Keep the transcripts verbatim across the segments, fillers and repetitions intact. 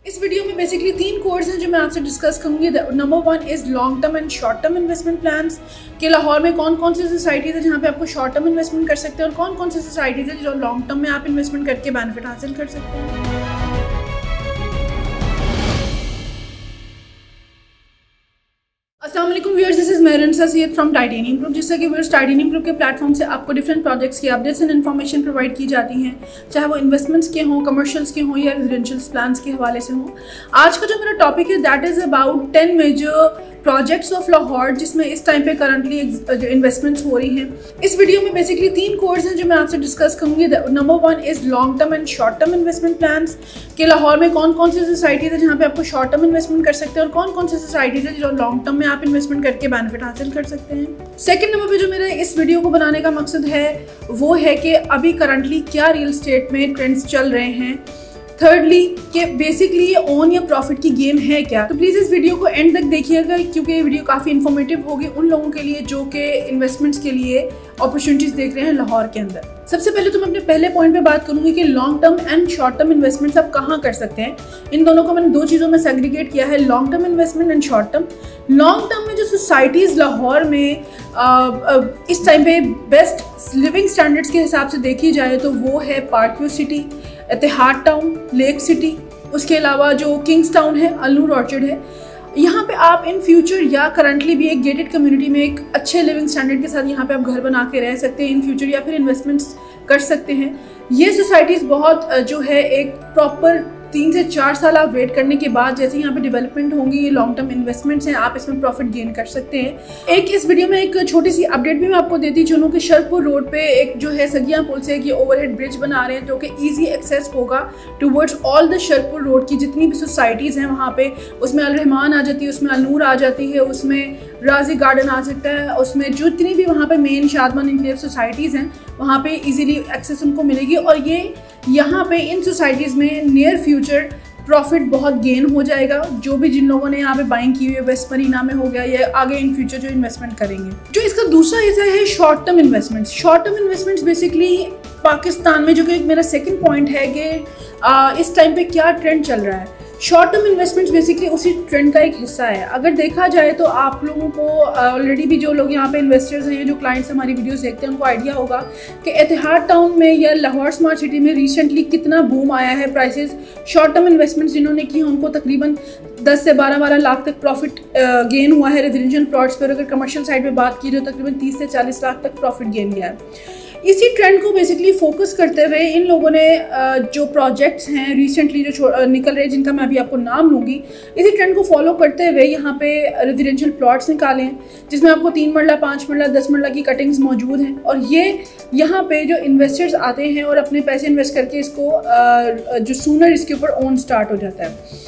इस वीडियो में बेसिकली तीन कोर्स हैं जो मैं आपसे डिस्कस करूंगी। Number one is long term and short term investment plans कि लाहौर में कौन कौन सी सोसाइटीज़ है जहाँ पे आपको शॉर्ट टर्म इन्वेस्टमेंट कर सकते हैं और कौन कौन सी सोसाइटीज़ है जो लॉन्ग टर्म में आप इन्वेस्टमेंट करके बेनिफिट हासिल कर सकते हैं। अस्सलाम वालेकुम viewers, this is Mehrunnisa Syed from titanium group. जिससे कि व्यूअर्स टाइटेनियम ग्रुप के प्लेटफॉर्म से आपको डिफरेंट प्रोजेक्ट्स की अपडेट्स एंड इन्फॉर्मेशन प्रोवाइड की जाती हैं, चाहे वो इन्वेस्टमेंट्स के हों, कमर्शियल्स के हों या रेजिडेंशियल प्लान्स के हवाले से हों। आज का जो मेरा टॉपिक है that is about ten major projects of Lahore जिसमें इस टाइम पे करंटली इन्वेस्टमेंट्स हो रही हैं। इस वीडियो में बेसिकली तीन कोर्स हैं जो मैं आपसे डिस्कस करूंगी। Number one is long term and short term investment plans कि लाहौर में कौन कौन सी सोसाइटीज़ है जहाँ पे आपको शॉर्ट टर्म इन्वेस्टमेंट कर सकते हैं और कौन कौन सी सोसाइटीज़ है जो लॉन्ग टर्म में आप इन्वेस्टमेंट करके बेनिफिट हासिल कर सकते हैं। सेकंड नंबर पे जो मेरा इस वीडियो को बनाने का मकसद है वो है कि अभी करंटली क्या रियल एस्टेट में ट्रेंड्स चल रहे हैं। थर्डली कि बेसिकली ये ओन या प्रॉफिट की गेम है क्या। तो प्लीज़ इस वीडियो को एंड तक देखिएगा क्योंकि ये वीडियो काफ़ी इन्फॉर्मेटिव होगी उन लोगों के लिए जो कि इन्वेस्टमेंट्स के लिए अपॉर्चुनिटीज़ देख रहे हैं लाहौर के अंदर। सबसे पहले तो मैं अपने पहले पॉइंट पे बात करूंगी कि long term and short term investments आप कहाँ कर सकते हैं। इन दोनों को मैंने दो चीज़ों में सेग्रीगेट किया है, long term investment and short term. Long term में जो सोसाइटीज़ लाहौर में आ, आ, इस टाइम पे बेस्ट लिविंग स्टैंडर्ड्स के हिसाब से देखी जाए तो वो है park view city, Ittehad town, lake city, उसके अलावा जो किंग्स टाउन है, अलनूर ऑर्चर्ड है। यहाँ पे आप इन फ्यूचर या करंटली भी एक गेटेड कम्युनिटी में एक अच्छे लिविंग स्टैंडर्ड के साथ यहाँ पे आप घर बना के रह सकते हैं इन फ्यूचर या फिर इन्वेस्टमेंट्स कर सकते हैं। ये सोसाइटीज़ बहुत जो है एक प्रॉपर तीन से चार साल आप वेट करने के बाद जैसे यहाँ पे डेवलपमेंट होंगी, ये लॉन्ग टर्म इन्वेस्टमेंट्स हैं, आप इसमें प्रॉफिट गेन कर सकते हैं। एक इस वीडियो में एक छोटी सी अपडेट भी मैं आपको देती चलूँ कि शरकपुर रोड पे एक जो है सगिया पुल से एक ओवरहेड ब्रिज बना रहे हैं जो कि इजी एक्सेस होगा towards all the Sharaqpur road की जितनी भी सोसाइटीज़ हैं वहाँ पे। उसमें अल रहमान आ जाती है, उसमें अलनूर आ जाती है, उसमें राजी गार्डन आ सकता है, उसमें जितनी भी वहाँ पे मेन शादमान इनक्लेव सोसाइटीज़ हैं वहाँ पे इजीली एक्सेस उनको मिलेगी। और ये यहाँ पे इन सोसाइटीज़ में नियर फ्यूचर प्रॉफिट बहुत गेन हो जाएगा। जो भी जिन लोगों ने यहाँ पे बाइंग की हुई है, वेस्ट मरीना में हो गया या आगे इन फ्यूचर जो इन्वेस्टमेंट करेंगे। जो इसका दूसरा हिस्सा है short term investments. Short term investments basically Pakistan में जो कि मेरा सेकंड पॉइंट है कि इस टाइम पे क्या ट्रेंड चल रहा है। शॉर्ट टर्म इन्वेस्टमेंट्स बेसिकली उसी ट्रेंड का एक हिस्सा है। अगर देखा जाए तो आप लोगों को ऑलरेडी भी जो लोग यहाँ पे इन्वेस्टर्स हैं, जो क्लाइंट्स हमारी वीडियोस देखते हैं, उनको आइडिया होगा कि इतिहाद टाउन में या लाहौर स्मार्ट सिटी में रिसेंटली कितना बूम आया है। प्राइसेस शॉर्ट टर्म इन्वेस्टमेंट्स जिन्होंने की उनको तकरीबन दस से बारह बारह लाख तक प्रॉफिट गेन हुआ है रेजिडेंशियल प्लॉट्स पर। अगर कमर्शियल साइड पर बात की तो तकरीबन तीस से चालीस लाख तक प्रॉफिट गेन किया है। इसी ट्रेंड को बेसिकली फोकस करते हुए इन लोगों ने जो प्रोजेक्ट्स हैं रिसेंटली जो निकल रहे हैं जिनका मैं अभी आपको नाम लूँगी, इसी ट्रेंड को फॉलो करते हुए यहाँ पे रेजिडेंशियल प्लॉट्स निकाले हैं जिसमें आपको तीन मरला, पाँच मरला, दस मरला की कटिंग्स मौजूद हैं। और ये यहाँ पे जो इन्वेस्टर्स आते हैं और अपने पैसे इन्वेस्ट करके इसको जो सूनर इसके ऊपर ओन स्टार्ट हो जाता है।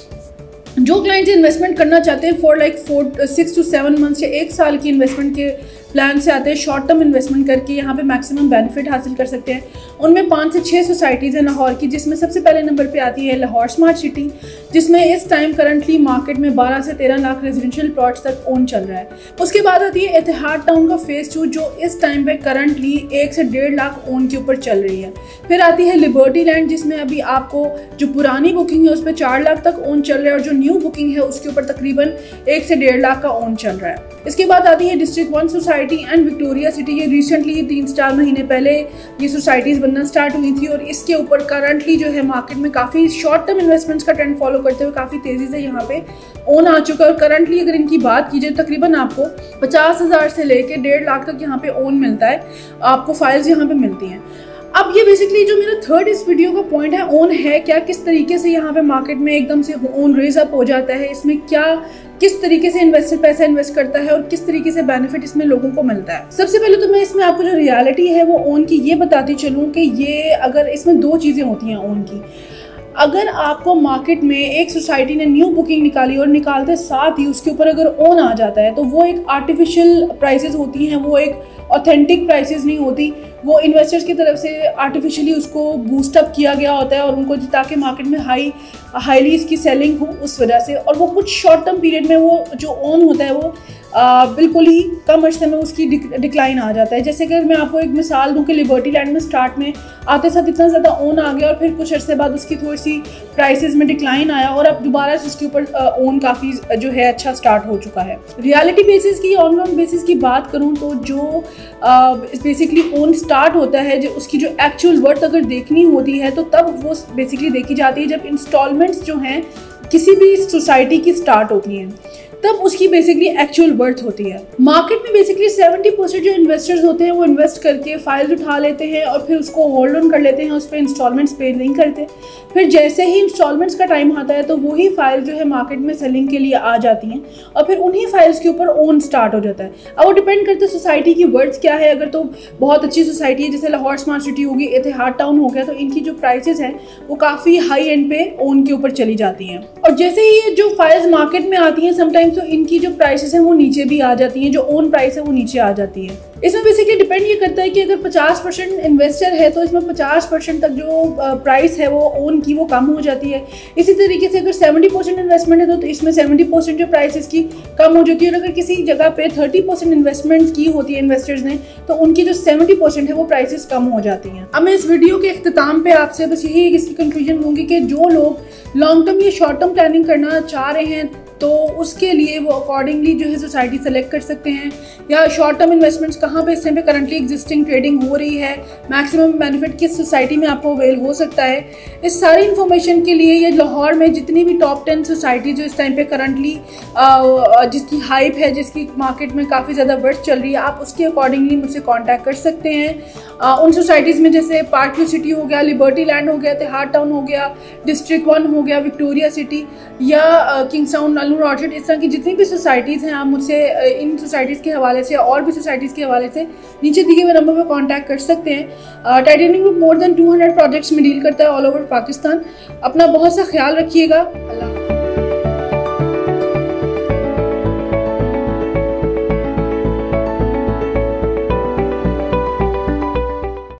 जो क्लाइंट्स इन्वेस्टमेंट करना चाहते हैं for like four six two seven months या एक साल की इन्वेस्टमेंट के प्लान से आते हैं शॉर्ट टर्म इन्वेस्टमेंट करके यहाँ पे मैक्सिमम बेनिफिट हासिल कर सकते हैं। उनमें पाँच से छः सोसाइटीज़ हैं लाहौर की, जिसमें सबसे पहले नंबर पे आती है लाहौर स्मार्ट सिटी, जिसमें इस टाइम करंटली मार्केट में बारह से तेरह लाख रेजिडेंशियल प्लॉट्स तक ओन चल रहा है। उसके बाद आती है इतिहाद टाउन का फेज़ टू जो इस टाइम पे करंटली एक से डेढ़ लाख ओन के ऊपर चल रही है। फिर आती है लिबर्टी लैंड जिसमें अभी आपको जो पुरानी बुकिंग है उस पर चार लाख तक ओन चल रहा है और जो न्यू बुकिंग है उसके ऊपर तकरीबन एक से डेढ़ लाख का ओन चल रहा है। इसके बाद आती है district one society and Victoria city. ये रिसेंटली तीन चार महीने पहले ये सोसाइटीज़ बनना स्टार्ट हुई थी और इसके ऊपर करंटली जो है मार्केट में काफ़ी शॉर्ट टर्म इन्वेस्टमेंट्स का ट्रेंड फॉलो करते हुए काफ़ी तेज़ी से यहाँ पे ओन आ चुका है। और करंटली अगर इनकी बात की जाए तकरीबन आपको पचास हज़ार से लेकर डेढ़ लाख तक यहाँ पे ओन मिलता है, आपको फाइल्स यहाँ पे मिलती हैं। अब ये बेसिकली जो मेरा थर्ड इस वीडियो का पॉइंट है, ओन है क्या, किस तरीके से यहाँ पे मार्केट में एकदम से ओन रेज अप हो जाता है, इसमें क्या किस तरीके से इन्वेस्टर पैसा इन्वेस्ट करता है और किस तरीके से बेनिफिट इसमें लोगों को मिलता है। सबसे पहले तो मैं इसमें आपको जो रियलिटी है वो ओन की ये बताती चलूँ कि ये अगर इसमें दो चीज़ें होती हैं ओन की। अगर आपको मार्केट में एक सोसाइटी ने न्यू बुकिंग निकाली और निकालते साथ ही उसके ऊपर अगर ओन आ जाता है तो वो एक आर्टिफिशियल प्राइसेस होती हैं, वो एक ऑथेंटिक प्राइसेस नहीं होती। वो इन्वेस्टर्स की तरफ से आर्टिफिशियली उसको बूस्टअप किया गया होता है और उनको ताकि मार्केट में हाई हाईली इसकी सेलिंग हो उस वजह से, और वो कुछ शॉर्ट टर्म पीरियड में वो जो ऑन होता है वो आ, बिल्कुल ही कम अर्से में उसकी डिक्लाइन आ जाता है। जैसे कि मैं आपको एक मिसाल दूं कि लिबर्टी लैंड में स्टार्ट में आते साथ इतना ज़्यादा ऑन आ गया और फिर कुछ अर्से बाद उसकी थोड़ी सी प्राइसेस में डिक्लाइन आया और अब दोबारा से उसके ऊपर ऑन काफ़ी जो है अच्छा स्टार्ट हो चुका है। रियलिटी बेसिस की, ऑन ग्राउंड बेसिस की बात करूँ तो जो बेसिकली ऑन स्टार्ट होता है, जो उसकी जो एक्चुअल वर्थ अगर देखनी होती है तो तब वो बेसिकली देखी जाती है जब इंस्टॉलमेंट्स जो हैं किसी भी सोसाइटी की स्टार्ट होती हैं, तब उसकी बेसिकली एक्चुअल वर्थ होती है। मार्केट में बेसिकली सेवेंटी परसेंट जो इन्वेस्टर्स होते हैं वो इन्वेस्ट करके फाइल्स उठा लेते हैं और फिर उसको होल्ड ऑन कर लेते हैं, उस पर इंस्टॉलमेंट्स पे नहीं करते। फिर जैसे ही इंस्टॉलमेंट्स का टाइम आता है तो वही फाइल जो है मार्केट में सेलिंग के लिए आ जाती हैं और फिर उन्हीं फाइल्स के ऊपर ओन स्टार्ट हो जाता है। अब वो डिपेंड करता है सोसाइटी की वर्थ क्या है। अगर तो बहुत अच्छी सोसाइटी है जैसे लाहौर स्मार्ट सिटी होगी, एतिहाद टाउन हो गया, तो इनकी जो प्राइसेस हैं वो काफ़ी हाई एंड पे ओन के ऊपर चली जाती हैं। और जैसे ही ये जो फाइल्स मार्केट में आती हैं समटाइम्स तो इनकी जो प्राइसेस हैं वो नीचे भी आ जाती हैं, जो ओन प्राइस है वो नीचे आ जाती है। इसमें बेसिकली डिपेंड ये करता है कि अगर पचास परसेंट इन्वेस्टर है तो इसमें पचास परसेंट तक जो प्राइस है वो ओन की वो कम हो जाती है। इसी तरीके से अगर सत्तर परसेंट इन्वेस्टमेंट है तो इसमें सत्तर परसेंट जो प्राइस की कम हो जाती है, और अगर किसी जगह पे तीस परसेंट इन्वेस्टमेंट की होती है इन्वेस्टर्स ने तो उनकी जो सत्तर परसेंट है वो प्राइसेस कम हो जाती हैं। अब मैं इस वीडियो के इख्तिताम पे आपसे बस यही इसकी कंक्लूजन दूंगी कि जो लोग लॉन्ग टर्म या शॉर्ट टर्म प्लानिंग करना चाह रहे हैं तो उसके लिए वो अकॉर्डिंगली जो है सोसाइटी सेलेक्ट कर सकते हैं, या शॉर्ट टर्म इन्वेस्टमेंट्स कहाँ पे इस टाइम पे करंटली एग्जिस्टिंग ट्रेडिंग हो रही है, मैक्सिमम बेनिफिट किस सोसाइटी में आपको अवेल हो सकता है। इस सारी इन्फॉर्मेशन के लिए ये लाहौर में जितनी भी टॉप टेन सोसाइटी जो इस टाइम पे करंटली जिसकी हाइप है, जिसकी मार्केट में काफ़ी ज़्यादा वर्थ चल रही है, आप उसके अकॉर्डिंगली मुझसे कॉन्टैक्ट कर सकते हैं। आ, उन सोसाइटीज़ में जैसे पार्क व्यू सिटी हो गया, लिबर्टी लैंड हो गया, इतिहाद टाउन हो गया, डिस्ट्रिक्ट वन हो गया, विक्टोरिया सिटी या किंग्स टाउन, नूर ऑर्चिड, इस तरह की जितनी भी सोसाइटीज़ हैं आप मुझसे इन सोसाइटीज़ के हवाले से और भी सोसाइटीज़ के हवाले से नीचे दिए हुए नंबर पर कांटेक्ट कर सकते हैं। Titanium group more than two hundred projects में डील करता है ऑल ओवर पाकिस्तान। अपना बहुत सा ख्याल रखिएगा। अल्लाह।